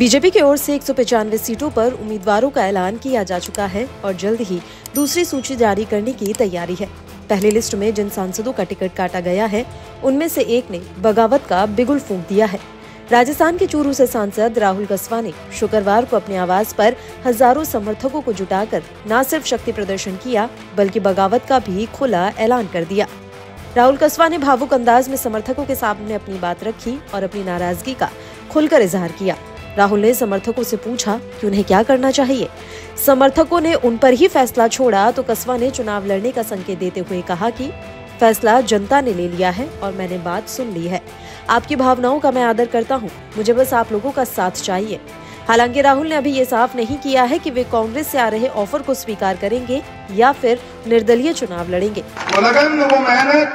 BJP की ओर से 195 सीटों पर उम्मीदवारों का ऐलान किया जा चुका है और जल्द ही दूसरी सूची जारी करने की तैयारी है। पहली लिस्ट में जिन सांसदों का टिकट काटा गया है, उनमें से एक ने बगावत का बिगुल फूंक दिया है। राजस्थान के चूरू से सांसद राहुल कस्वां ने शुक्रवार को अपने आवास पर हजारों समर्थकों को जुटाकर न सिर्फ शक्ति प्रदर्शन किया, बल्कि बगावत का भी खुला ऐलान कर दिया। राहुल कस्वां ने भावुक अंदाज में समर्थकों के सामने अपनी बात रखी और अपनी नाराजगी का खुलकर इजहार किया। राहुल ने समर्थकों से पूछा कि उन्हें क्या करना चाहिए। समर्थकों ने उन पर ही फैसला छोड़ा तो कस्वां ने चुनाव लड़ने का संकेत देते हुए कहा कि फैसला जनता ने ले लिया है और मैंने बात सुन ली है। आपकी भावनाओं का मैं आदर करता हूं, मुझे बस आप लोगों का साथ चाहिए। हालांकि राहुल ने अभी ये साफ नहीं किया है कि वे कांग्रेस से आ रहे ऑफर को स्वीकार करेंगे या फिर निर्दलीय चुनाव लड़ेंगे। वो लगन, वो मेहनत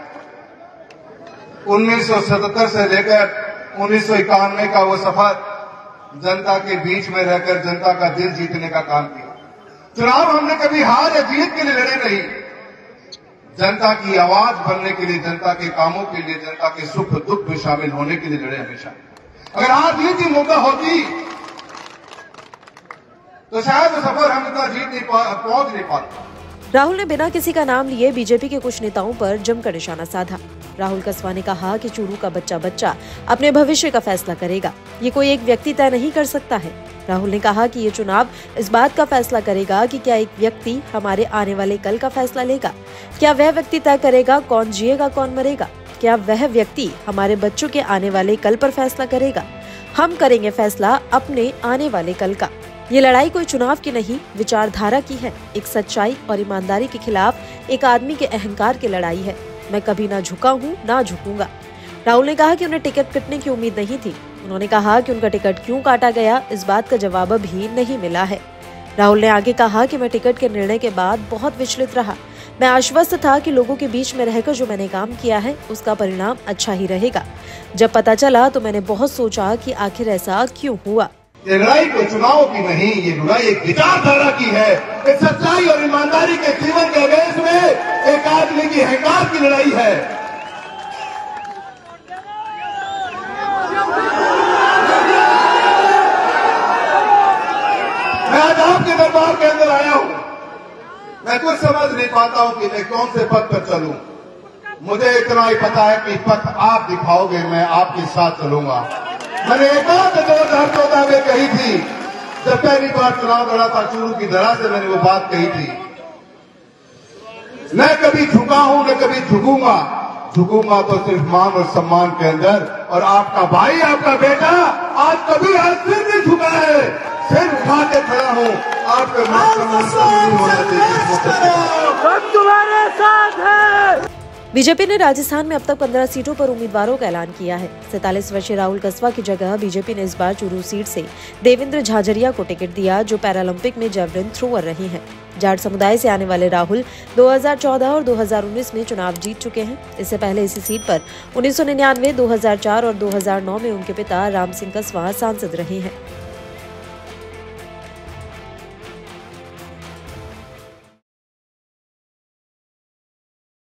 1977 से लेकर 1991 का वो सफर, जनता के बीच में रहकर जनता का दिल जीतने का काम किया। चुनाव हमने कभी हार या जीत के लिए लड़े नहीं, जनता की आवाज बनने के लिए, जनता के कामों के लिए, जनता के सुख दुख में शामिल होने के लिए लड़े हमेशा। अगर हार जीत की मौका होती तो शायद वो सफर हम इतना पहुंच नहीं पाते। राहुल ने बिना किसी का नाम लिए बीजेपी के कुछ नेताओं पर जमकर निशाना साधा। राहुल कस्वां ने कहा कि चूरू का बच्चा अपने भविष्य का फैसला करेगा, ये कोई एक व्यक्ति तय नहीं कर सकता है। राहुल ने कहा कि ये चुनाव इस बात का फैसला करेगा कि क्या एक व्यक्ति हमारे आने वाले कल का फैसला लेगा, क्या वह व्यक्ति तय करेगा कौन जिएगा कौन मरेगा, क्या वह व्यक्ति हमारे बच्चों के आने वाले कल पर फैसला करेगा। हम करेंगे फैसला अपने आने वाले कल का। ये लड़ाई कोई चुनाव की नहीं, विचारधारा की है। एक सच्चाई और ईमानदारी के खिलाफ एक आदमी के अहंकार की लड़ाई है। मैं कभी ना झुका हूँ ना झुकूंगा। राहुल ने कहा कि उन्हें टिकट कटने की उम्मीद नहीं थी। उन्होंने कहा कि उनका टिकट क्यों काटा गया, इस बात का जवाब भी नहीं मिला है। राहुल ने आगे कहा कि मैं टिकट के निर्णय के बाद बहुत विचलित रहा। मैं आश्वस्त था कि लोगों के बीच में रहकर जो मैंने काम किया है उसका परिणाम अच्छा ही रहेगा। जब पता चला तो मैंने बहुत सोचा कि आखिर ऐसा क्यों हुआ। ये लड़ाई कोई चुनाव की नहीं, ये लड़ाई एक विचारधारा की है। एक सच्चाई और ईमानदारी के जीवन के अभ्यास में एक आदमी की अहंकार की लड़ाई है। मैं आज आपके दरबार के अंदर आया हूं। मैं कुछ समझ नहीं पाता हूं कि मैं कौन से पथ पर चलूं। मुझे इतना ही पता है कि पथ आप दिखाओगे, मैं आपके साथ चलूंगा। मैंने एक बात 2014 में कही थी, जब पहली बार चुनाव लड़ा था चूरू की धरा से, मैंने वो बात कही थी, न कभी झुका हूं न कभी झुकूंगा। झुकूंगा तो सिर्फ मान और सम्मान के अंदर। और आपका भाई, आपका बेटा आज कभी आज सिर नहीं झुका है, सिर उठा के खड़ा हूं। आपके मान सम्मान कभी नहीं होना चाहिए। हम तुम्हारे साथ हैं। बीजेपी ने राजस्थान में अब तक 15 सीटों पर उम्मीदवारों का ऐलान किया है। 47 वर्षीय राहुल कस्वां की जगह बीजेपी ने इस बार चूरू सीट से देवेंद्र झाझरिया को टिकट दिया, जो पैरालंपिक में जैवलिन थ्रोअर रहे हैं। जाट समुदाय से आने वाले राहुल 2014 और 2019 में चुनाव जीत चुके हैं। इससे पहले इसी सीट पर 1999, 2004 और 2009 में उनके पिता राम सिंह कस्वां सांसद रहे हैं।